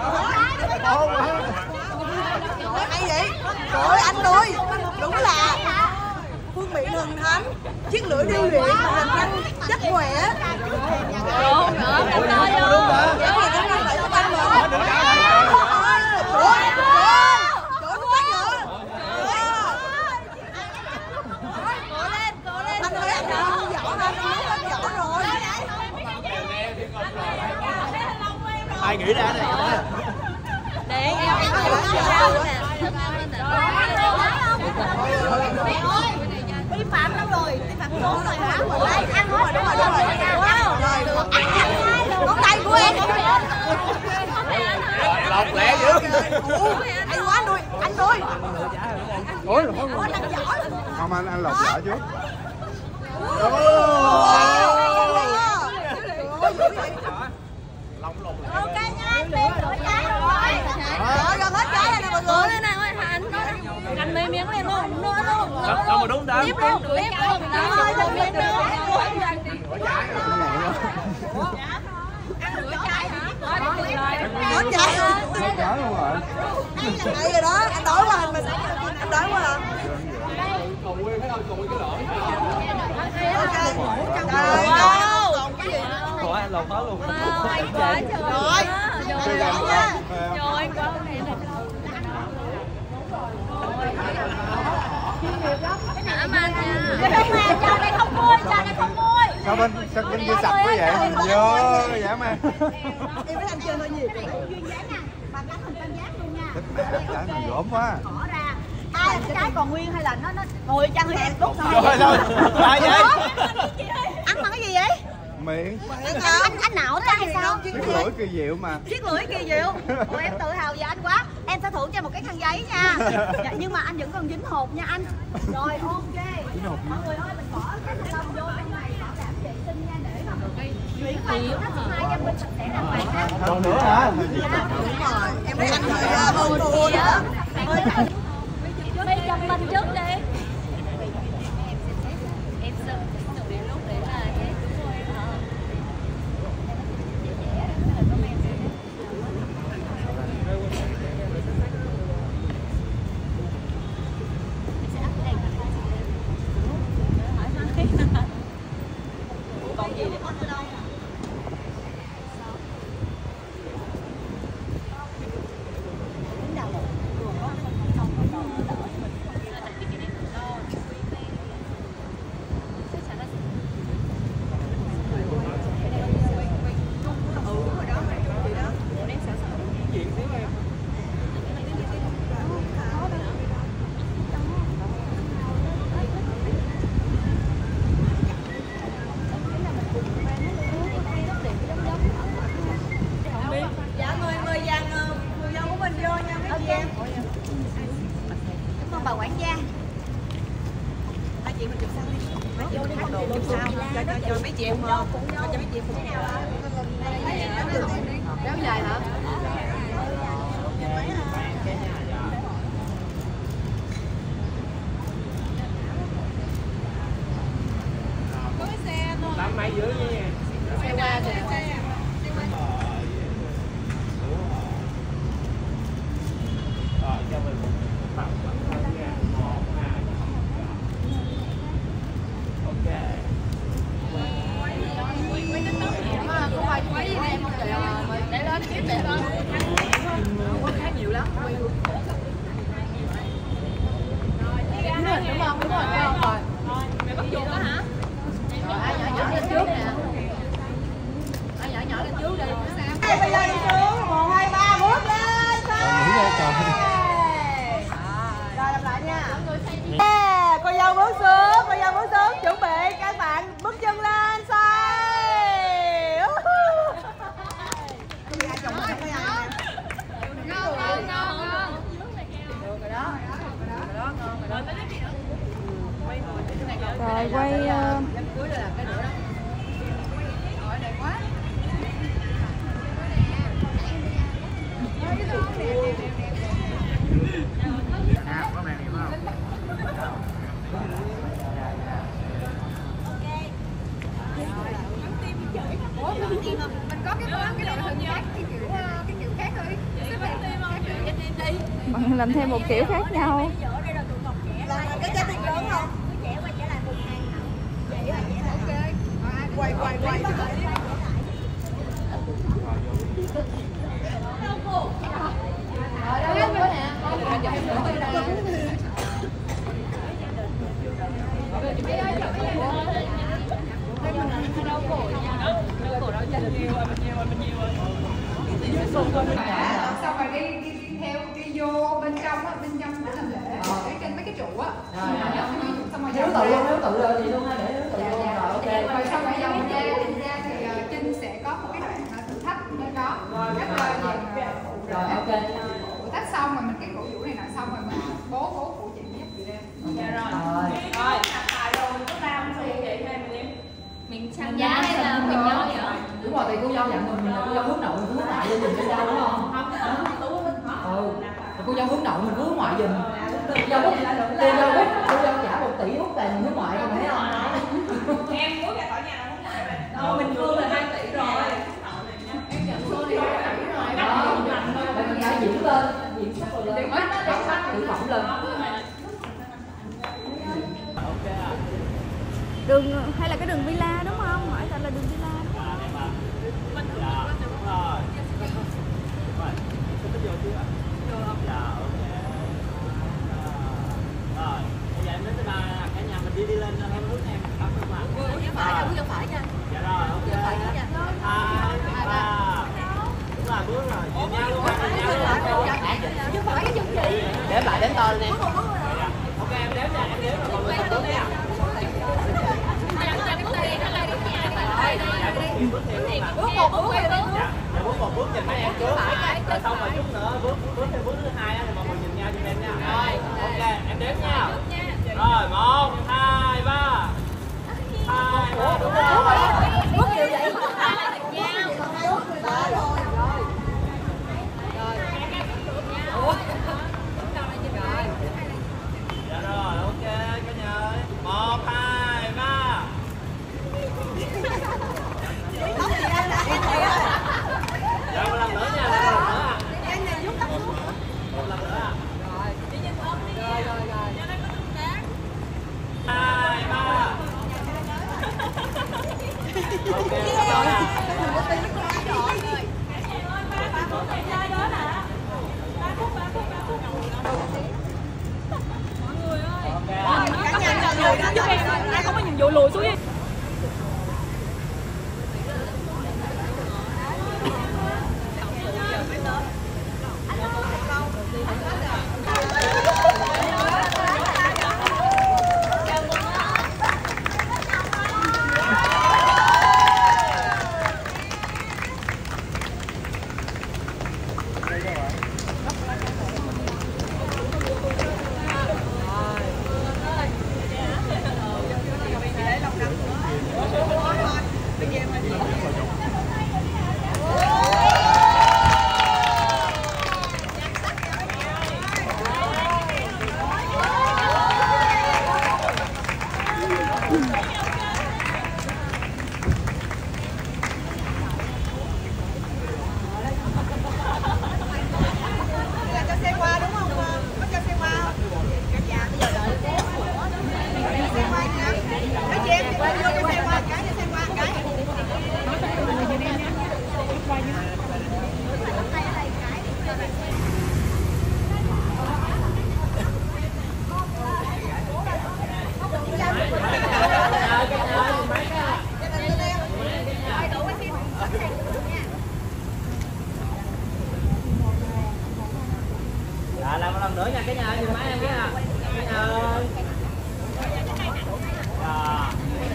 Hay vậy? Trời ơi anh ơi, đúng là phương vị thần thánh, chiếc lưỡi điêu luyện mà hành nhân chất khỏe. Đúng nữa, cặp đôi vô. Ai nghĩ ra này? Để em vi phạm đâu rồi? Vi phạm số rồi hả? Đây, ăn hết đúng rồi. Ngón tay của em. Lọc lẹ dữ. Hay quá anh ơi, anh ơi. Ôi, không anh lọc vỏ trước. Ok nha anh, tìm rửa trái rồi. Rồi, gần hết trái rồi nè mọi người. lên nào anh mê miếng lên luôn, nữa luôn. Đâu mà đúng đó. Tiếp luôn, tiếp luôn. Rồi, một miếng nữa. Hết trái. Chở luôn rồi. Hay rồi đó, anh đổi qua hình mình. Anh đổi qua hả? Trời ơi. Ủa anh lột hết luôn. Wow, anh quá trời. Rồi. Trời ơi. Trời anh quá này là. Cảm ơn nha. Chào đây không vui, chào đây không vui. Sao bên kia sạch quá vậy? Vô dã man. Em thấy anh chơi hơi nhiều. Duyên dáng nha, bằng cách hình tam giác luôn nha. Chả mình gốm quá. Bỏ ra. Ai trái còn nguyên hay là nó ngồi chăng hơi đút thôi. Rồi đâu? Ai vậy? Ăn bằng cái gì vậy? Miệng. Anh nạo ta hay sao? Cái lưỡi kỳ diệu mà. Chiếc lưỡi kỳ diệu. Ôi em tự hào về anh quá. Em sẽ thưởng cho một cái khăn giấy nha. Dạ, nhưng mà anh vẫn còn dính hột nha anh. Rồi ok. Mọi người ơi mình bỏ cái thành công vô trong này bảo đảm vệ sinh nha để mà chuyển qua nó thứ hai cho mình sạch sẽ đàng hoàng ha. Còn nữa hả? Đúng rồi, em thấy anh hơi hơn thua nữa. Bây chụp mình trước đi. Em sợ đến lúc đấy là hết đúng rồi. Dạ mời dàn người dâu của mình vô nha mấy chị em. Cảm ơn bà quản gia. Hai chị mình chụp sau đi. Vô đi không chụp sau. Cho mấy chị em cho mấy chị em cùng nhau. Kéo dài hả? Tám mấy dưới nha. Xe qua kìa. Rồi cho mình tập nha. 1 2. Ok. Để lên tiếp để lên. Khá nhiều lắm. Đúng không? Đúng rồi. Rồi. Mày bắt chuột đó hả? Rồi ai nhỏ lên trước nè. Ai nhỏ lên trước đi. Bây giờ đi xuống 1 2 3 bước lên. Rồi làm lại nha. Cô dâu bước xuống, chuẩn bị các bạn bước chân lên xoay. Rồi quay Mình có cái loại hình khác, cái kiểu khác thôi. Mình làm thêm một kiểu khác nhau. Là cái trái thịt lớn không? Quay quay quay. Xong rồi đi theo đi vô bên trong á, bên trong để làm lễ để trên mấy cái trụ á. Xong rồi hiếu tự luôn gì luôn ha, để hiếu tự luôn rồi ok. Rồi xong rồi dòng ra thì Trinh sẽ có một cái đoạn thử thách bên đó. Rồi ok. Thử thách xong rồi mình cái cổ vũ này là xong rồi mình bố phụ chị giúp chị lên. Dạ rồi. Rồi. Có làm gì vậy hai mình Mình giá hay là mình dâu vậy? Đúng rồi, thì cô dâu dặn mình là cô dâu hướng nội, mình hướng ngoại giùm trên dâu đúng không? Cô dâu hướng nội, mình hướng ngoại giùm. Cô dâu trả 1 tỷ hút về mình hướng ngoại không thấy không? Em muốn ra khỏi nhà là hướng ngoại rồi. Mình Phương là 2 tỷ rồi. Em nhận Phương thì 2 tỷ rồi. Đó, mình đã diễn lên, diễn sắp rồi lên. Tự phỏng lên. Đường hay là cái đường villa đúng không? Hỏi thật là đường villa đúng không? Rồi, bây giờ em đến tới ba cả nhà mình đi lên em hướng em cắm nước mặt. Bước phải nha. Dạ rồi, ok. 2, 3. Đúng rồi, bước rồi. Nhìn nhau luôn. Bước phải cái chân chị. Đếm lại đếm to lên em. Ok, em đếm nha, em đếm rồi mọi người bước nha. Bước một bước rồi đó. Dạ, bước một bước nhìn mấy em trước. Rồi xong rồi chút nữa bước thêm bước thứ 2 thì mọi người nhìn nhau cho em nha. Rồi, ok, em đếm nha. Rồi, 1, 2, 3. 2, 3, đúng rồi. Bước kiểu vậy. Dạ rồi, ok cả nhà ơi. 1, 2, 3. Dạ, một lần nữa nha, một lần nữa à. Một lần nữa à. Rồi. 2, 3. Ok, rồi. Cả nhà là người đó giúp em. Ai không có nhiệm vụ lùi xuống đi. Dạ, làm một lần nữa nha cả nhà, nhìn máy em cái à. Cả nhà ơi. Dạ.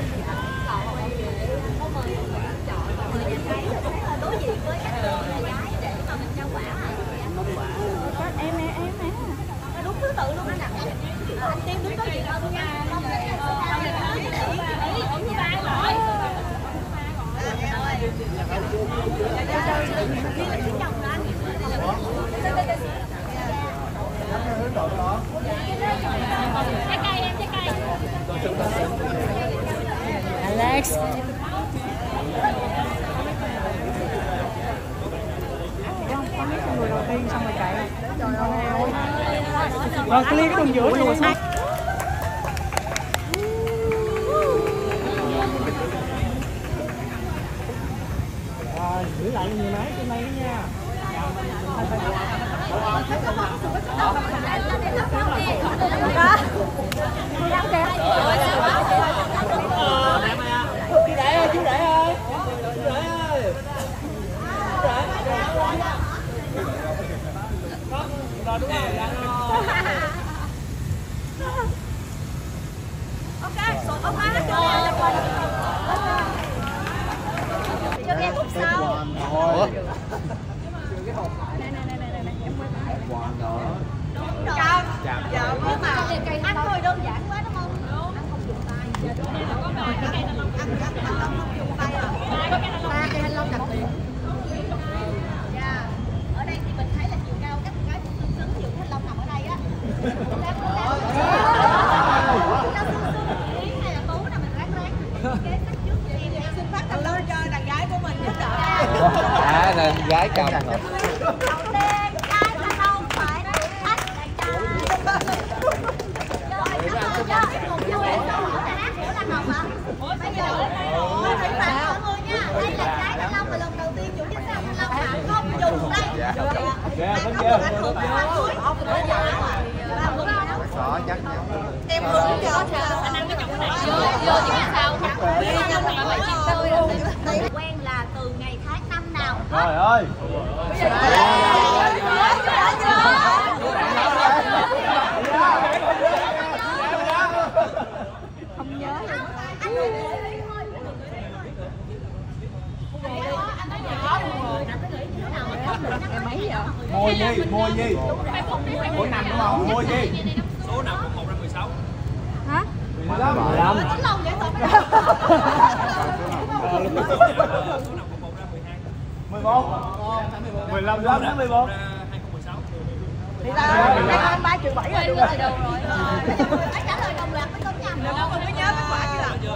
Đối diện với các cô là gái để mà mình trao quả Em đúng thứ tự luôn anh ạ. Anh Tiên đứng đối diện hơn nha. Thứ ba rồi. Trái cây em, trái cây. Alex. Có mấy người đầu tiên xong rồi chạy. Trời ơi. Rồi clear cái đường giữa luôn. Rồi, giữ lại nhiều máy trên đây nha. Chú Rể ơi, chú Rể ơi. Chú Rể ơi. Rồi đúng rồi, dạ rồi. Ok, cho nghe khúc sau. Chào. Dạ, nhưng mà ăn thôi đơn giản quá đúng không? Ăn không dùng tay. Ăn không dùng tay à? Ba cây thanh long đặc biệt. Dạ. Ở đây thì mình thấy là chiều cao các cái cũng tương xứng, chiều thanh long nằm ở đây á. Hay là Tú nè, mình ráng kế sách trước cho em xin phát thanh long cho đàn gái của mình giúp đỡ. À, là gái cầm. Đầu tiên ai thanh long phải ách đàn trai. Bây giờ phải phạt mọi người nha. Đây là trái thanh long và lần đầu tiên chủ nhân sao thanh long mà không dùng đây. Xỏ chắc nhau. Em hướng cho Anh ăn cái chồng này vô chứ sao? Quen là từ ngày tháng năm nào? Trời ơi. Không nhớ. Mua gì? Mua gì? Của năm đúng không? Mua gì? Số nào cũng 1 ra 16. Hả? 15. 15. Số lòng vậy thôi. Số nào cũng 1 ra 12. 11. 15 đến 11. 2016. thì ra 3 trừ 7 là được rồi. Anh trả lời đồng loạt với con nhầm. Nếu không có nhớ kết quả chưa?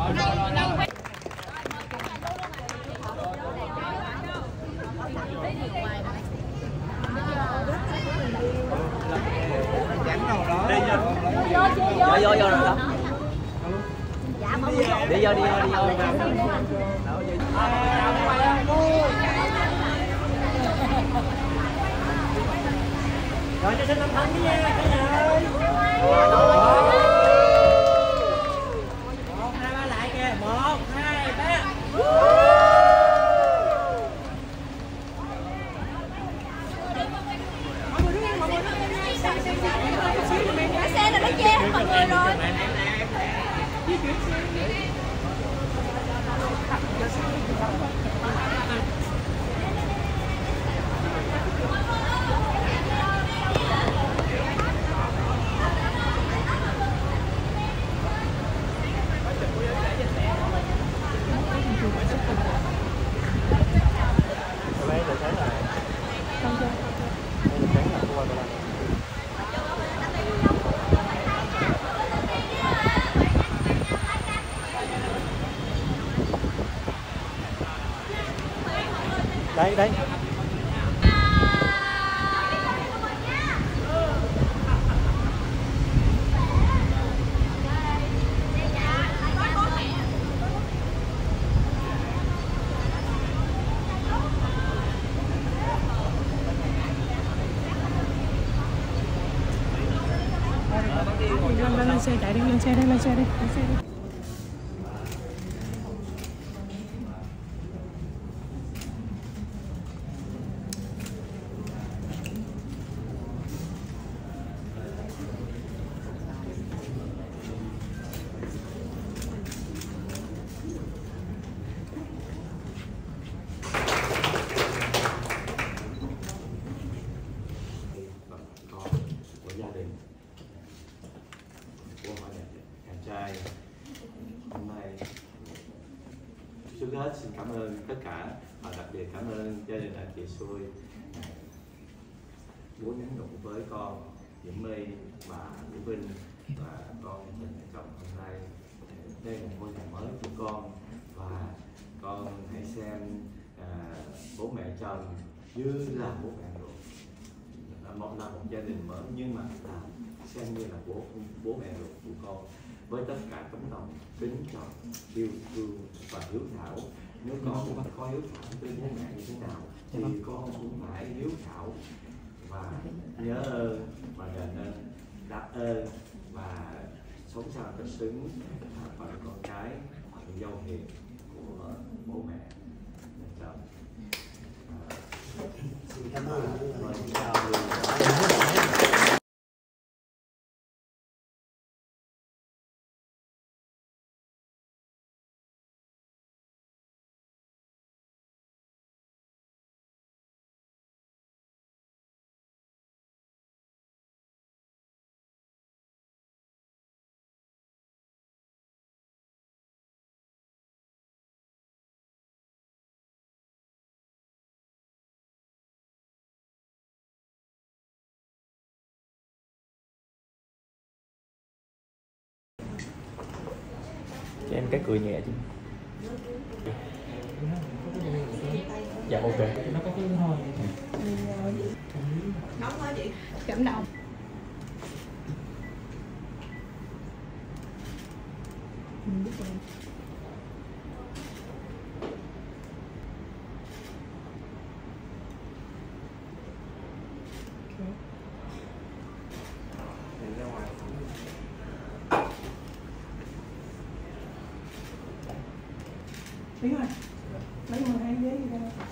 Vô rồi đó. Đi vô. Rồi cho xin 5 thắng đi nha cả nhà ơi. 1, 2, 3 lại kìa. 1, 2, 3. Cái xe này nó che hết mọi người rồi. Đây. Lên xe chạy đi, lên xe đi. Của gia đình, của họ nhà trai. Hôm nay trước hết xin cảm ơn tất cả và đặc biệt cảm ơn gia đình anh chị Xui muốn nhắn nhủ với con Diễm My và Diễm Vinh và con mình chồng hôm nay. Đây là ngôi nhà mới của con và con hãy xem bố mẹ chồng như là bố mẹ ruột. một gia đình mới, nhưng mà là xem như là bố mẹ ruột của con, với tất cả tấm lòng kính trọng, yêu thương và hiếu thảo. Nếu con có hiếu thảo với bố mẹ như thế nào thì con cũng phải hiếu thảo và nhớ ơn và đền ơn, đáp ơn và sống sao cho xứng phận con cái, phận dâu hiền của bố mẹ. Xin cảm ơn. Cho em cái cười nhẹ chứ. Dạ ok. Nó có cái thôi. Nóng quá chị. Cảm động. Đúng rồi. Lấy 12 giấy gì đâu.